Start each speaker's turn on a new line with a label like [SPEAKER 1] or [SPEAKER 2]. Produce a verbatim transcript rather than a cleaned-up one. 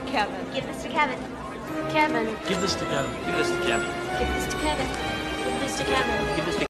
[SPEAKER 1] Kevin.
[SPEAKER 2] Give this to Kevin.
[SPEAKER 1] Kevin.
[SPEAKER 3] Give this to Kevin.
[SPEAKER 4] Give this to Kevin.
[SPEAKER 1] Give this to Kevin.
[SPEAKER 2] Give this to Kevin.
[SPEAKER 4] Give this to